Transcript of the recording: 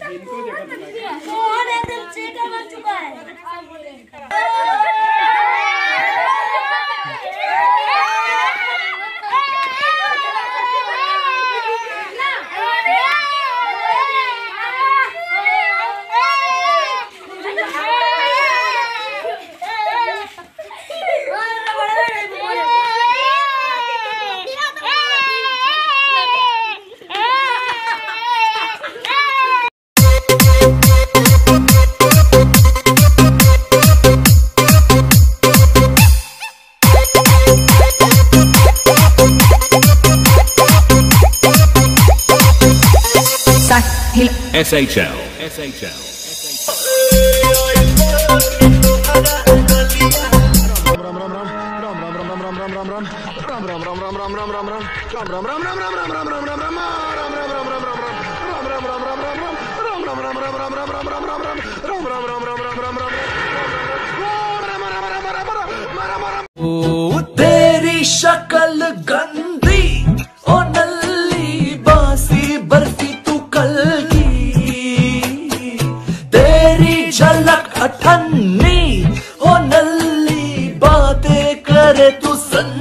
SHL. तेरी शक्ल गंदी ओ नल्ली बासी बर्फी तू कल की, तेरी झलक अठन्नी ओ नल्ली बातें करे तू सन